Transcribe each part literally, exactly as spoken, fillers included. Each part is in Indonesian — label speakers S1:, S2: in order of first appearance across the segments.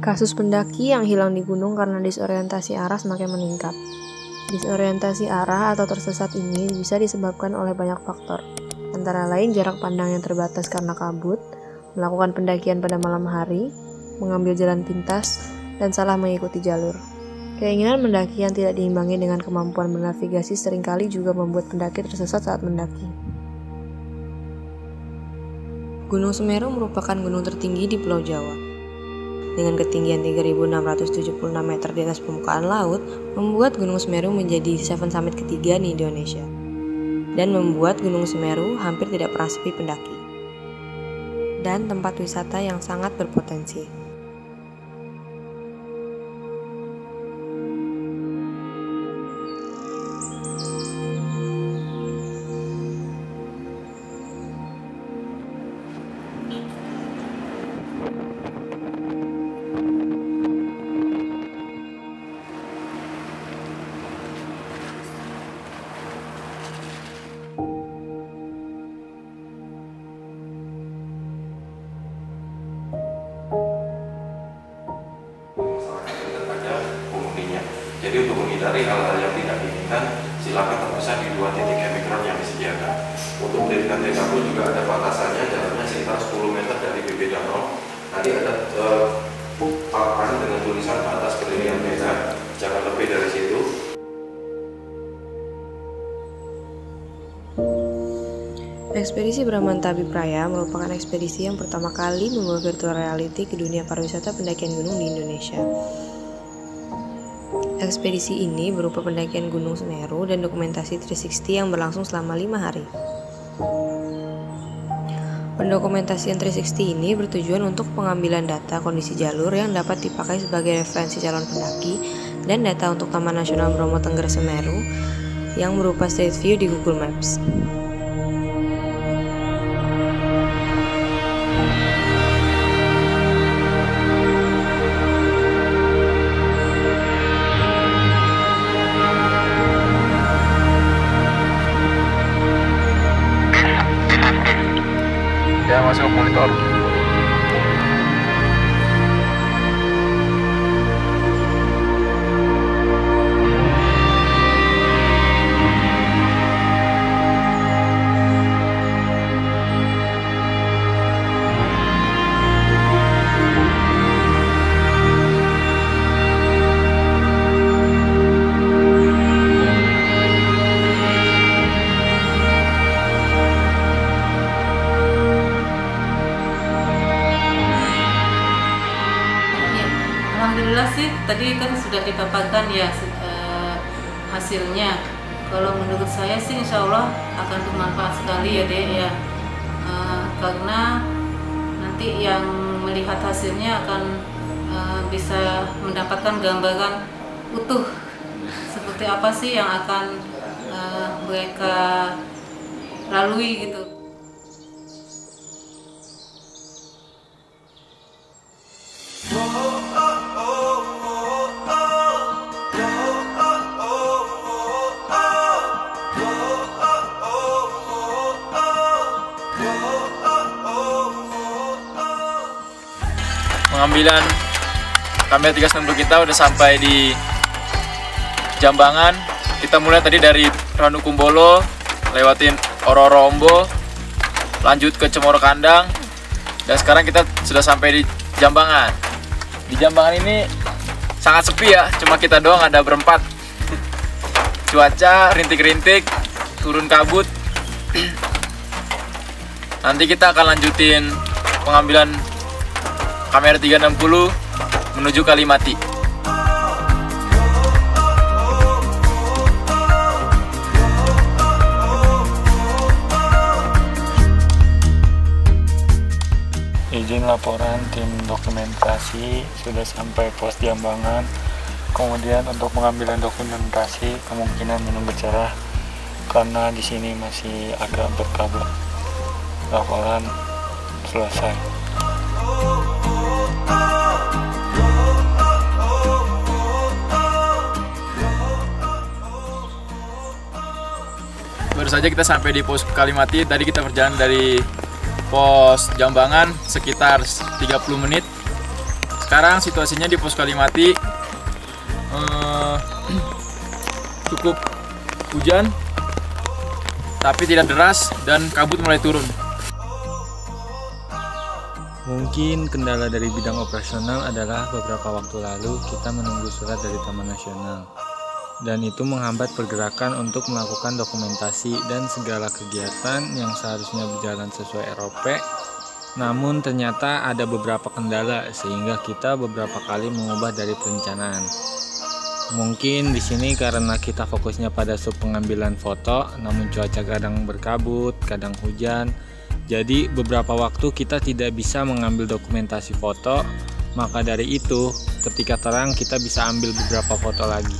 S1: Kasus pendaki yang hilang di gunung karena disorientasi arah semakin meningkat. Disorientasi arah atau tersesat ini bisa disebabkan oleh banyak faktor, antara lain jarak pandang yang terbatas karena kabut, melakukan pendakian pada malam hari, mengambil jalan pintas, dan salah mengikuti jalur. Keinginan mendaki yang tidak diimbangi dengan kemampuan bernavigasi seringkali juga membuat pendaki tersesat saat mendaki. Gunung Semeru merupakan gunung tertinggi di Pulau Jawa. Dengan ketinggian tiga ribu enam ratus tujuh puluh enam meter di atas permukaan laut, membuat Gunung Semeru menjadi Seven Summit ketiga di Indonesia. Dan membuat Gunung Semeru hampir tidak pernah sepi pendaki. Dan tempat wisata yang sangat berpotensi.
S2: Jadi untuk menghindari hal-hal yang tidak diinginkan, silakan terpisah di dua titik emikron yang disediakan. Untuk mendirikan tenda pun juga ada batasannya, jaraknya sekitar sepuluh meter dari B B danau. Nanti ada uh, papan dengan tulisan batas berdirian tenda, jangan lebih dari situ.
S1: Ekspedisi Bramanthabipraya merupakan ekspedisi yang pertama kali membawa virtual reality ke dunia pariwisata pendakian gunung di Indonesia. Ekspedisi ini berupa pendakian Gunung Semeru dan dokumentasi tiga enam nol yang berlangsung selama lima hari. Pendokumentasian tiga enam nol ini bertujuan untuk pengambilan data kondisi jalur yang dapat dipakai sebagai referensi calon pendaki dan data untuk Taman Nasional Bromo Tengger Semeru yang berupa Street View di Google Maps.
S3: Ya, masuk monitor.
S4: Alhamdulillah sih tadi kan sudah dipaparkan ya eh, hasilnya. Kalau menurut saya sih insya Allah akan bermanfaat sekali ya Dek ya, eh, karena nanti yang melihat hasilnya akan eh, bisa mendapatkan gambaran utuh seperti apa sih yang akan eh, mereka lalui gitu.
S3: Pengambilan kamera tiga enam nol kita udah sampai di Jambangan. Kita mulai tadi dari Ranukumbolo, lewatin Ororombo, lanjut ke Cemoro Kandang, dan sekarang kita sudah sampai di Jambangan. Di Jambangan ini sangat sepi ya, cuma kita doang, ada berempat. Cuaca rintik-rintik, turun kabut. Nanti kita akan lanjutin pengambilan kamera tiga enam nol menuju Kalimati.
S5: Izin laporan tim dokumentasi sudah sampai pos Jambangan. Kemudian untuk pengambilan dokumentasi kemungkinan menunggu cerah karena di sini masih agak berkabut. Laporan selesai.
S3: Baru saja kita sampai di pos Kalimati. Tadi kita berjalan dari pos Jambangan sekitar tiga puluh menit. sekarang situasinya di Pos Kalimati eh, cukup hujan, tapi tidak deras dan kabut mulai turun.
S5: Mungkin kendala dari bidang operasional adalah beberapa waktu lalu kita menunggu surat dari Taman Nasional, dan itu menghambat pergerakan untuk melakukan dokumentasi dan segala kegiatan yang seharusnya berjalan sesuai R O P. Namun ternyata ada beberapa kendala sehingga kita beberapa kali mengubah dari perencanaan. Mungkin di sini karena kita fokusnya pada sub pengambilan foto, namun cuaca kadang berkabut, kadang hujan. Jadi beberapa waktu kita tidak bisa mengambil dokumentasi foto. Maka dari itu, ketika terang kita bisa ambil beberapa foto lagi.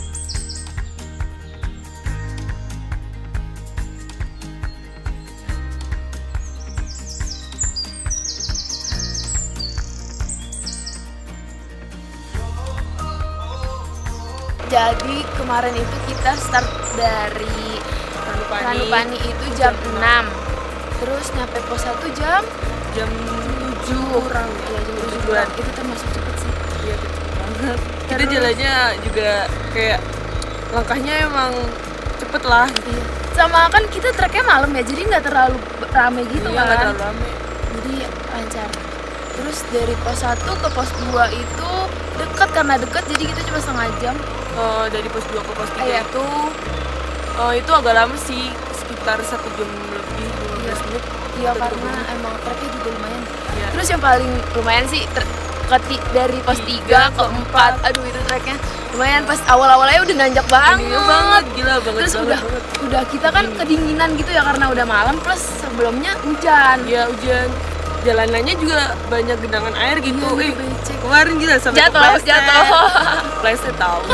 S6: Jadi kemarin itu kita start dari
S7: Ranupani,
S6: Ranupani itu jam enam. Terus nyampe pos satu jam
S7: jam tujuh kurang.
S6: Iya, jam tujuh
S7: tujuan.
S6: kurang. Itu termasuk cepet sih.
S7: Iya, cepet banget. Kita
S6: Terus-
S7: jalannya juga kayak langkahnya emang cepet lah.
S6: Iya. Sama kan kita treknya malam ya, jadi nggak terlalu rame gitu
S7: Iya,
S6: kan.
S7: nggak terlalu rame.
S6: Jadi lancar. Terus dari pos satu ke pos dua itu dekat, karena dekat jadi kita cuma setengah jam.
S7: Eh, dari pos dua ke pos tiga
S6: Iya.
S7: itu eh, itu agak lama sih, sekitar satu jam lebih, lima belas
S6: Iya.
S7: menit.
S6: Iya,
S7: Atau
S6: karena
S7: dua puluh.
S6: emang treknya juga lumayan.
S7: Iya.
S6: Terus yang paling lumayan sih ter- keti- dari pos tiga ke empat, aduh itu treknya lumayan. Pas awal-awalnya udah nanjak banget.
S7: Iya banget, gila banget.
S6: Terus
S7: banget,
S6: udah
S7: banget.
S6: udah kita kan kedinginan gitu ya karena udah malam, plus sebelumnya hujan.
S7: Iya, hujan. Jalanannya juga banyak genangan air gitu.
S6: Iya,
S7: Eh,
S6: becek.
S7: kemarin gila sampai
S6: Jatuh,
S7: kepleset.
S6: jatuh.
S7: Kepleset tahu.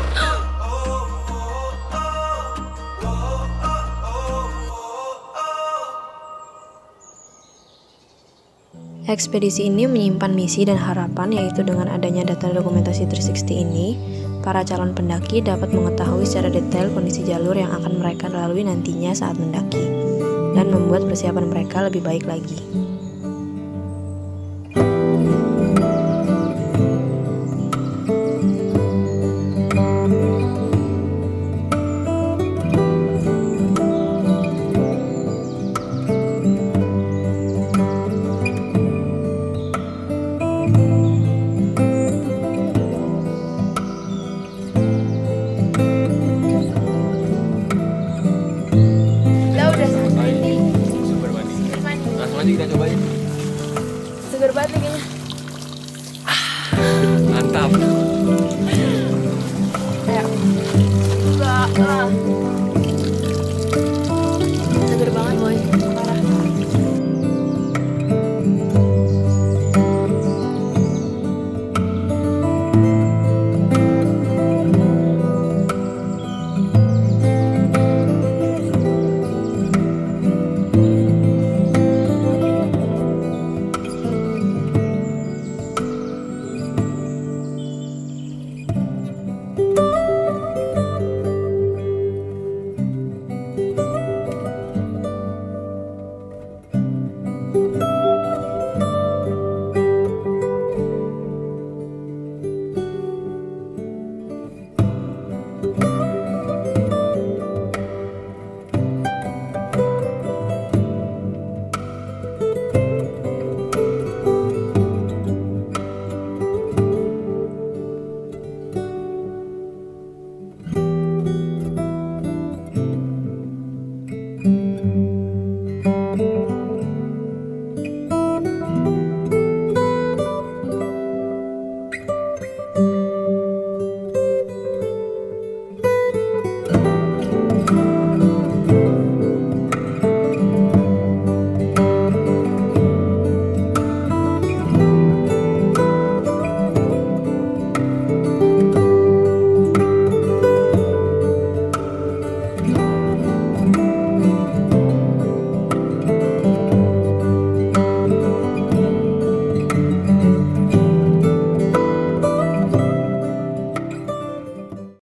S1: Ekspedisi ini menyimpan misi dan harapan, yaitu dengan adanya data dokumentasi tiga enam nol ini, para calon pendaki dapat mengetahui secara detail kondisi jalur yang akan mereka lalui nantinya saat mendaki, dan membuat persiapan mereka lebih baik lagi.
S6: Udah udah sampai nih.
S3: Super mandi. Langsung aja kita cobain.
S6: Seger banget nih kayaknya.
S3: Mantap.
S6: Ayo. Enggak lah. Seger banget boy, parah.